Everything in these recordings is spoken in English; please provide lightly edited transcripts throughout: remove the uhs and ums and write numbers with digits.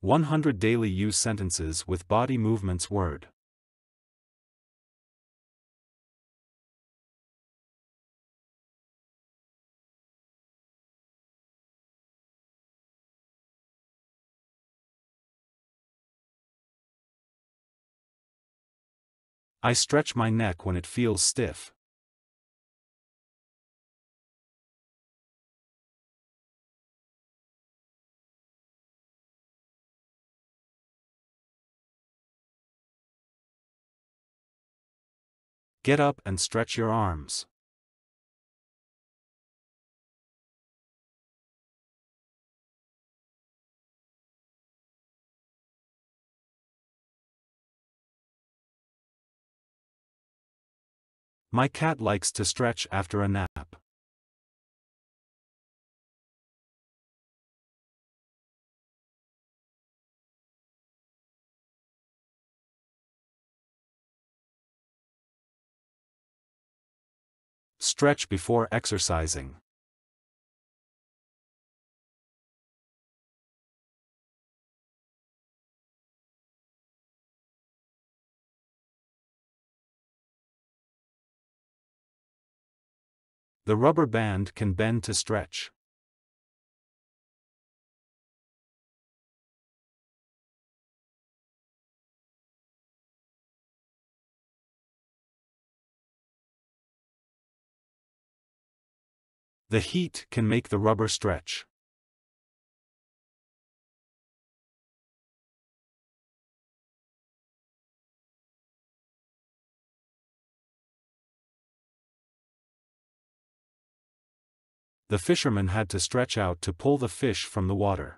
100 daily use sentences with body movements word. I stretch my neck when it feels stiff. Get up and stretch your arms. My cat likes to stretch after a nap. Stretch before exercising. The rubber band can bend to stretch. The heat can make the rubber stretch. The fisherman had to stretch out to pull the fish from the water.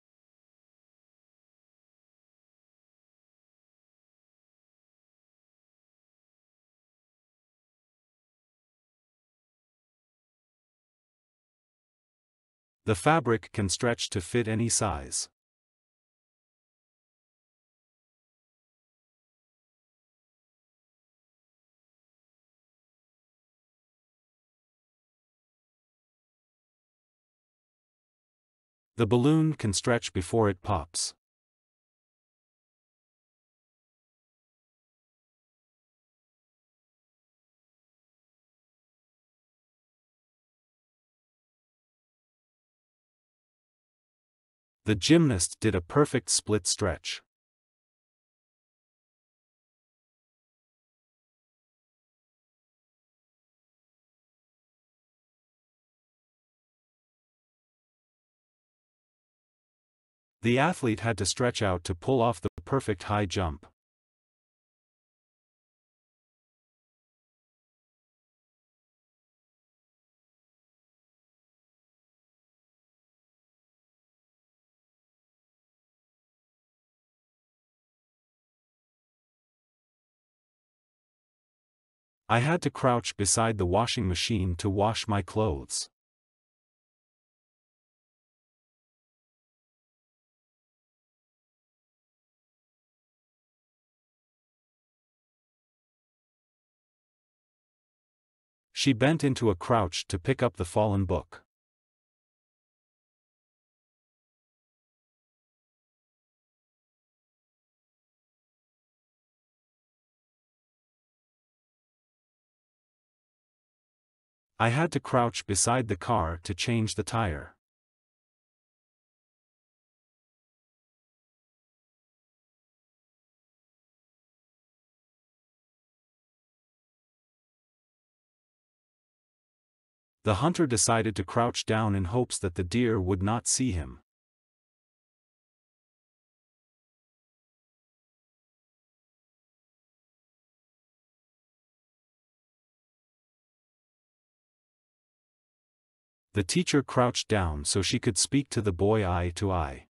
The fabric can stretch to fit any size. The balloon can stretch before it pops. The gymnast did a perfect split stretch. The athlete had to stretch out to pull off the perfect high jump. I had to crouch beside the washing machine to wash my clothes. She bent into a crouch to pick up the fallen book. I had to crouch beside the car to change the tire. The hunter decided to crouch down in hopes that the deer would not see him. The teacher crouched down so she could speak to the boy eye to eye.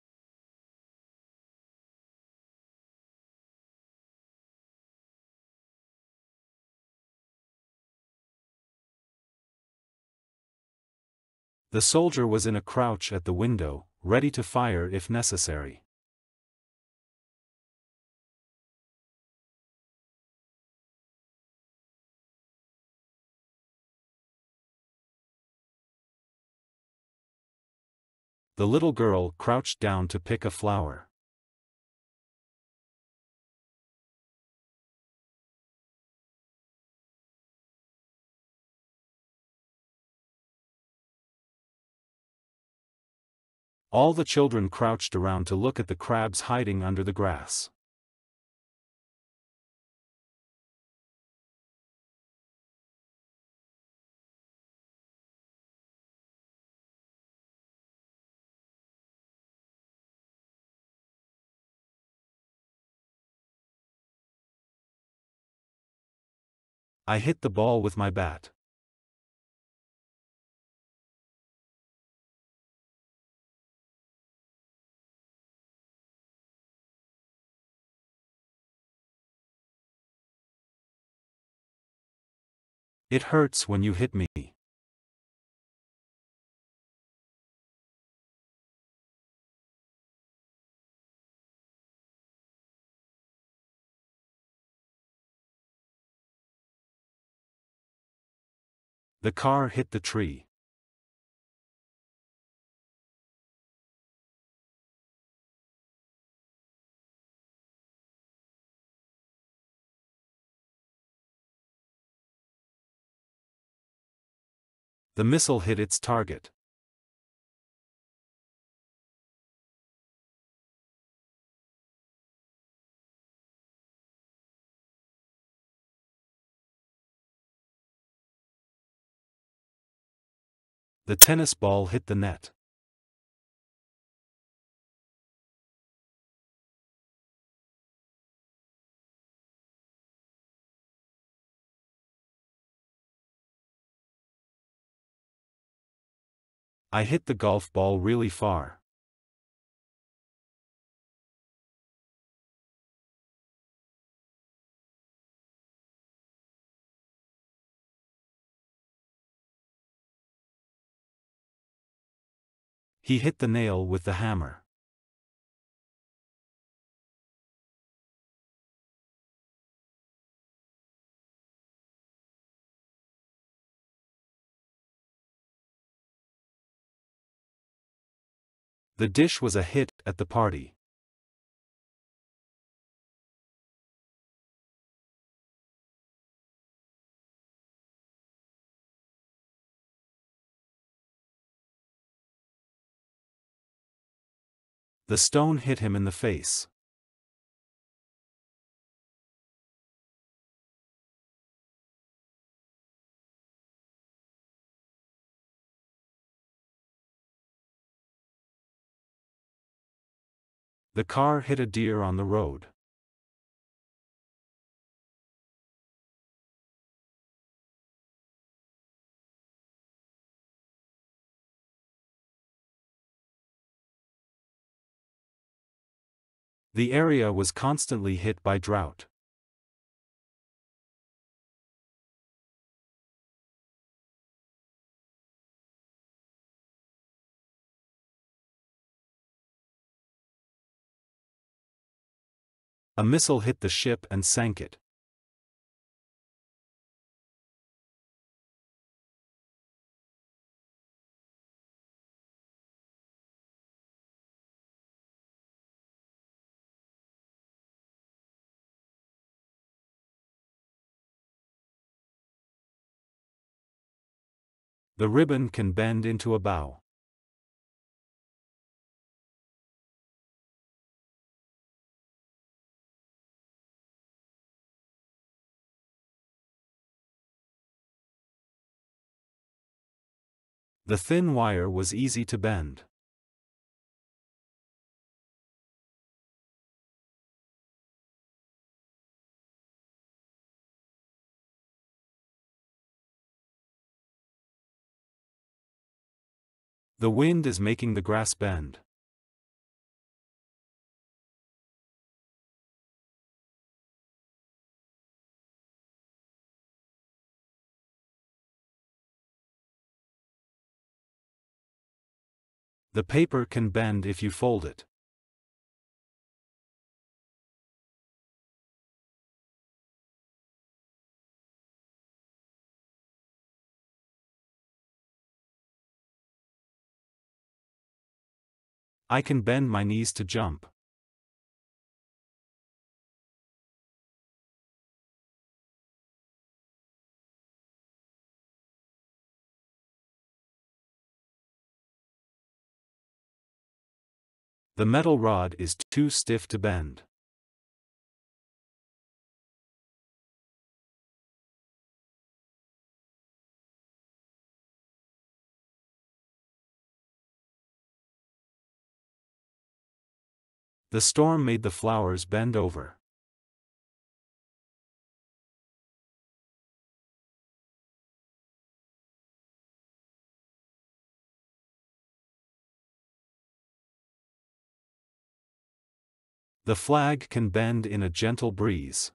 The soldier was in a crouch at the window, ready to fire if necessary. The little girl crouched down to pick a flower. All the children crouched around to look at the crabs hiding under the grass. I hit the ball with my bat. It hurts when you hit me. The car hit the tree. The missile hit its target. The tennis ball hit the net. I hit the golf ball really far. He hit the nail with the hammer. The dish was a hit at the party. The stone hit him in the face. The car hit a deer on the road. The area was constantly hit by drought. A missile hit the ship and sank it. The ribbon can bend into a bow. The thin wire was easy to bend. The wind is making the grass bend. The paper can bend if you fold it. I can bend my knees to jump. The metal rod is too stiff to bend. The storm made the flowers bend over. The flag can bend in a gentle breeze.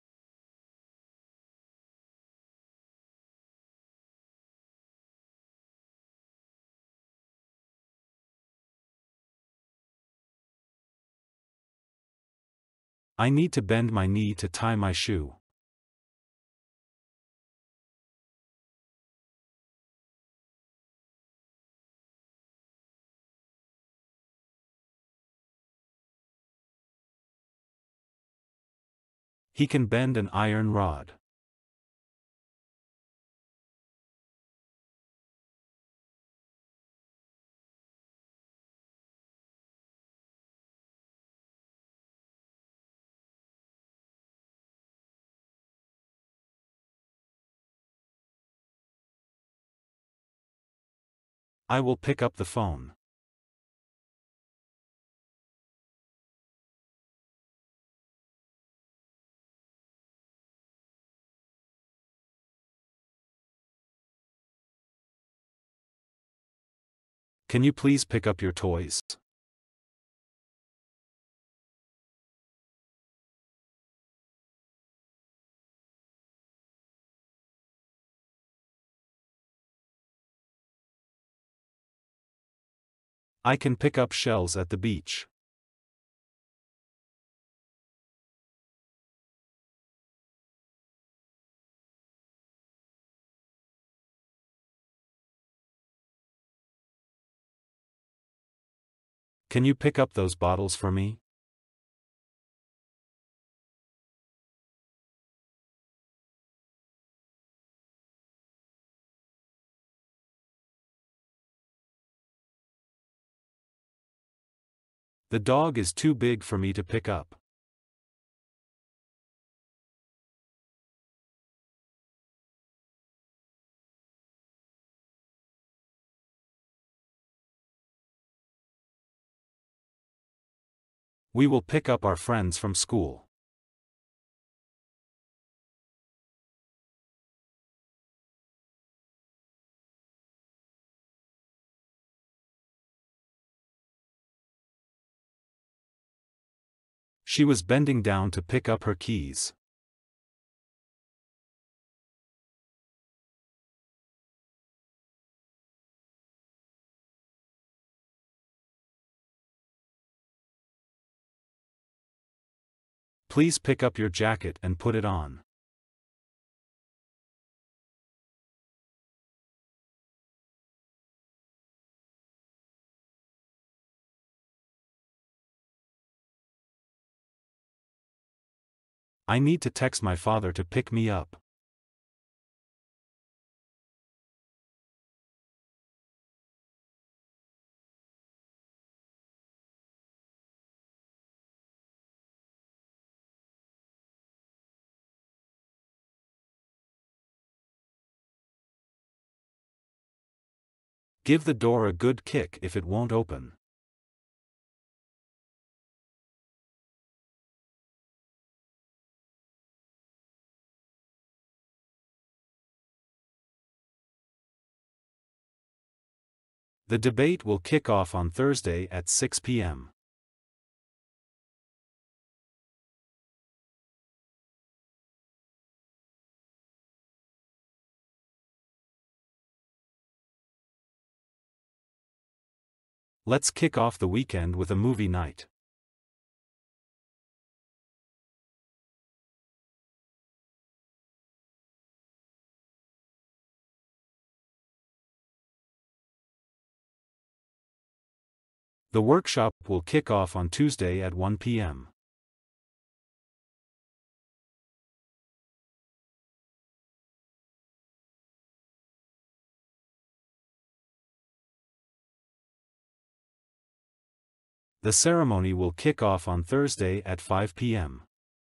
I need to bend my knee to tie my shoe. He can bend an iron rod. I will pick up the phone. Can you please pick up your toys? I can pick up shells at the beach. Can you pick up those bottles for me? The dog is too big for me to pick up. We will pick up our friends from school. She was bending down to pick up her keys. Please pick up your jacket and put it on. I need to text my father to pick me up. Give the door a good kick if it won't open. The debate will kick off on Thursday at 6 p.m. Let's kick off the weekend with a movie night. The workshop will kick off on Tuesday at 1 p.m. The ceremony will kick off on Thursday at 5 p.m.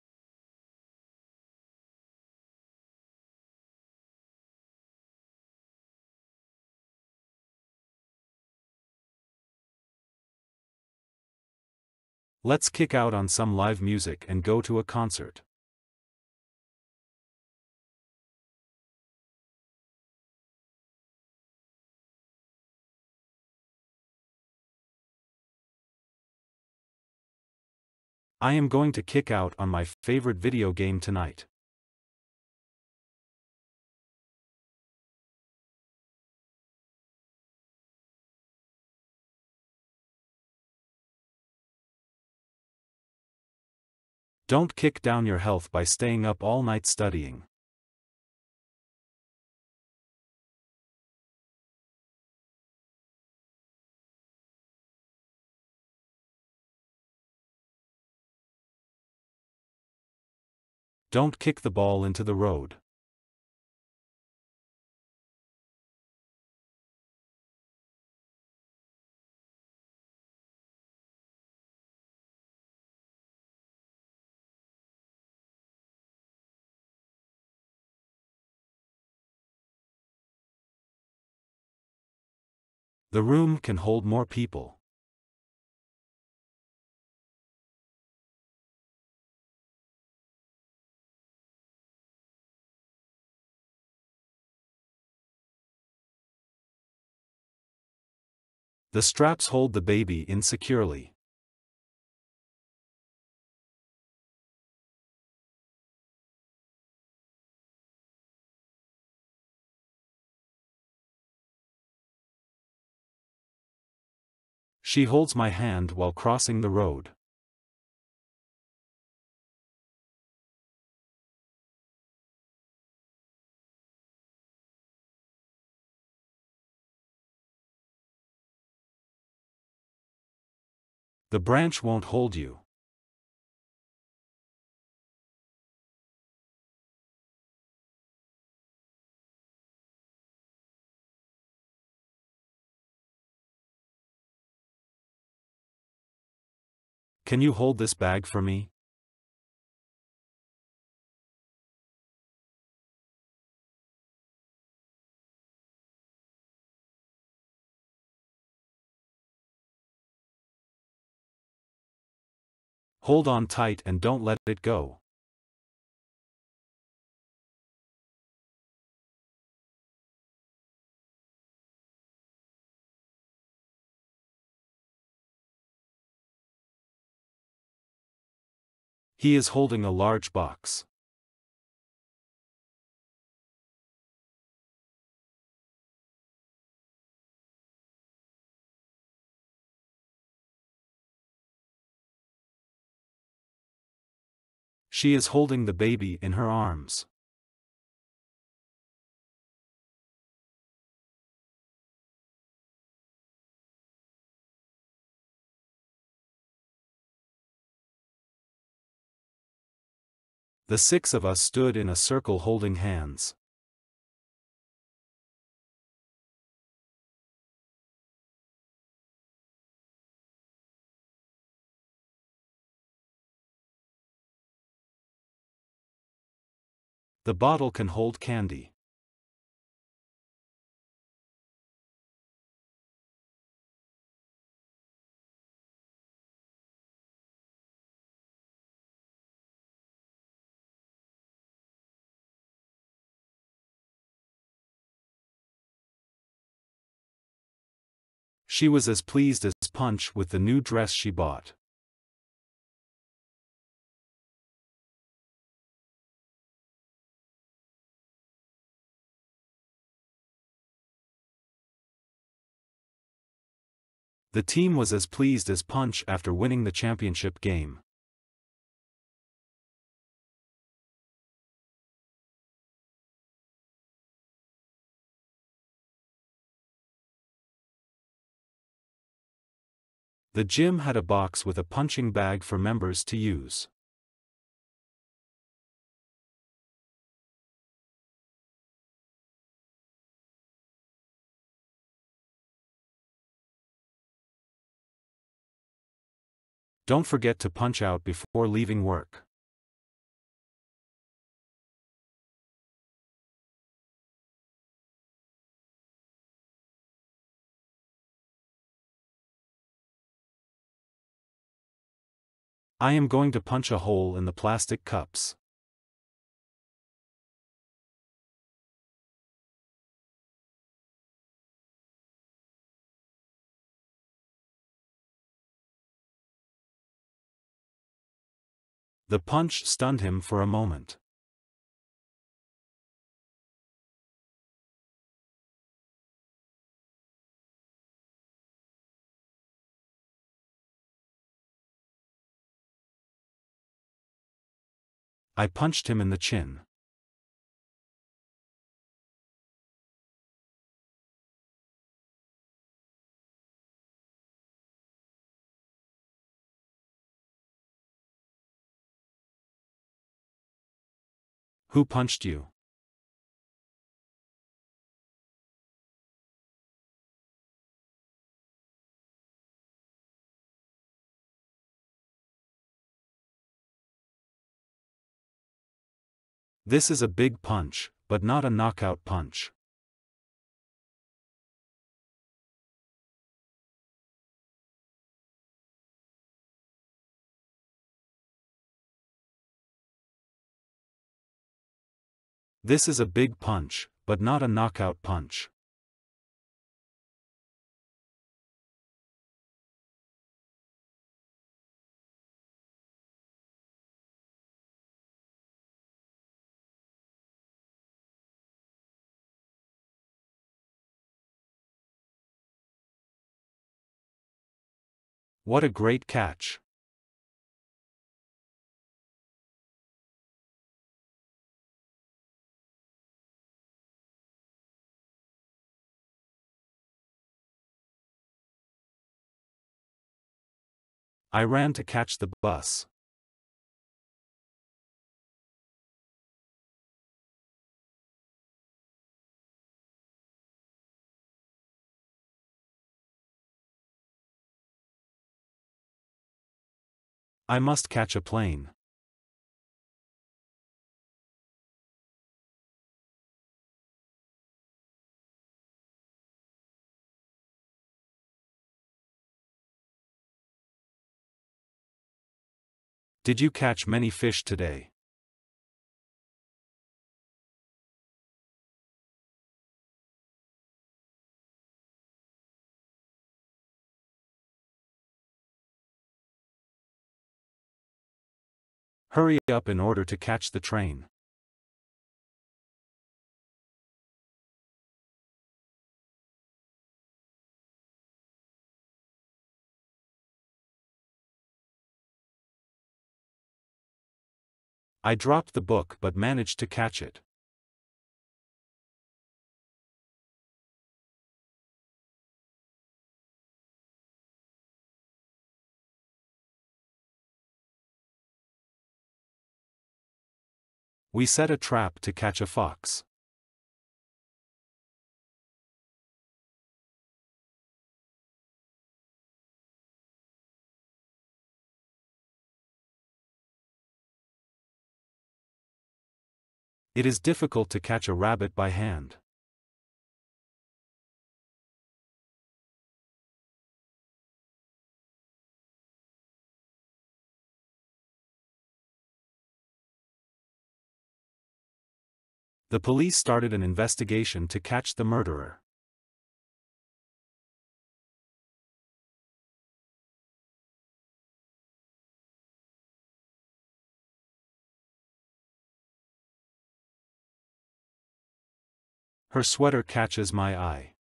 Let's kick out on some live music and go to a concert. I am going to kick out on my favorite video game tonight. Don't kick down your health by staying up all night studying. Don't kick the ball into the road. The room can hold more people. The straps hold the baby in securely. She holds my hand while crossing the road. The branch won't hold you. Can you hold this bag for me? Hold on tight and don't let it go. He is holding a large box. She is holding the baby in her arms. The six of us stood in a circle holding hands. The bottle can hold candy. She was as pleased as Punch with the new dress she bought. The team was as pleased as Punch after winning the championship game. The gym had a box with a punching bag for members to use. Don't forget to punch out before leaving work. I am going to punch a hole in the plastic cups. The punch stunned him for a moment. I punched him in the chin. Who punched you? This is a big punch, but not a knockout punch. This is a big punch, but not a knockout punch. What a great catch. I ran to catch the bus. I must catch a plane. Did you catch many fish today? Hurry up in order to catch the train. I dropped the book but managed to catch it. We set a trap to catch a fox. It is difficult to catch a rabbit by hand. The police started an investigation to catch the murderer. Her sweater catches my eye.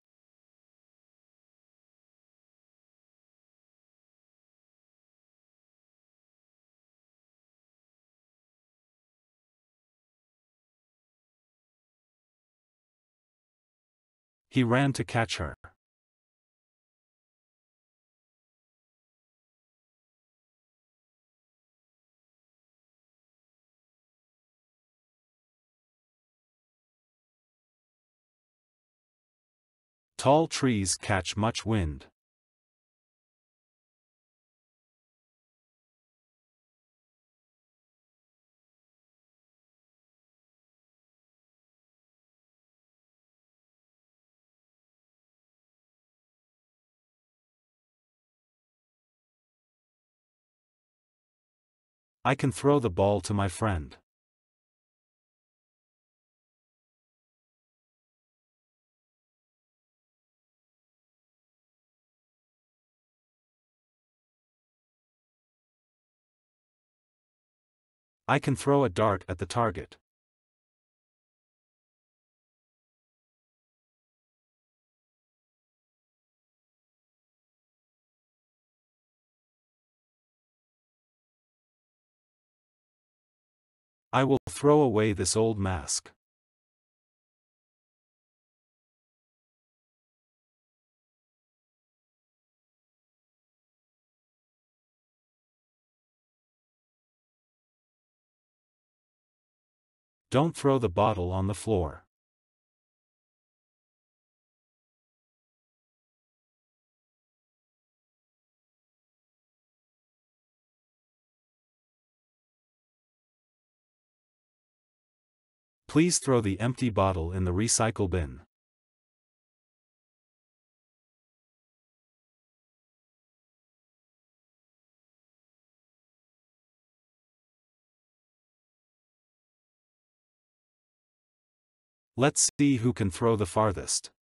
He ran to catch her. Tall trees catch much wind. I can throw the ball to my friend. I can throw a dart at the target. I will throw away this old mask. Don't throw the bottle on the floor. Please throw the empty bottle in the recycle bin. Let's see who can throw the farthest.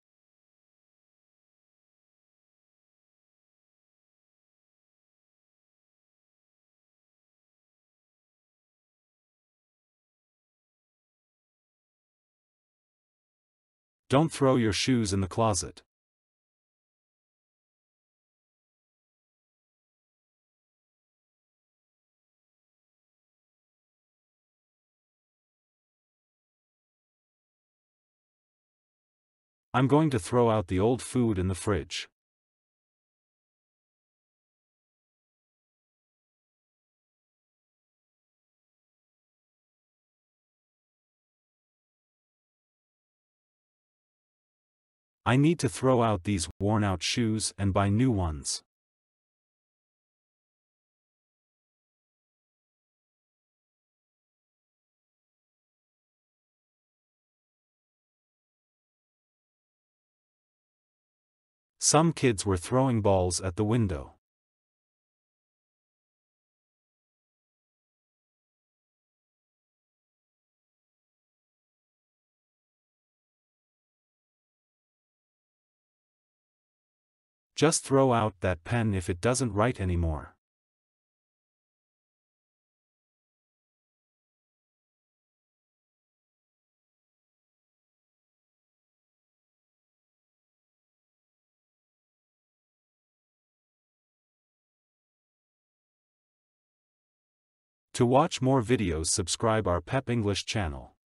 Don't throw your shoes in the closet. I'm going to throw out the old food in the fridge. I need to throw out these worn-out shoes and buy new ones. Some kids were throwing balls at the window. Just throw out that pen if it doesn't write anymore. To watch more videos, subscribe our PEP English channel.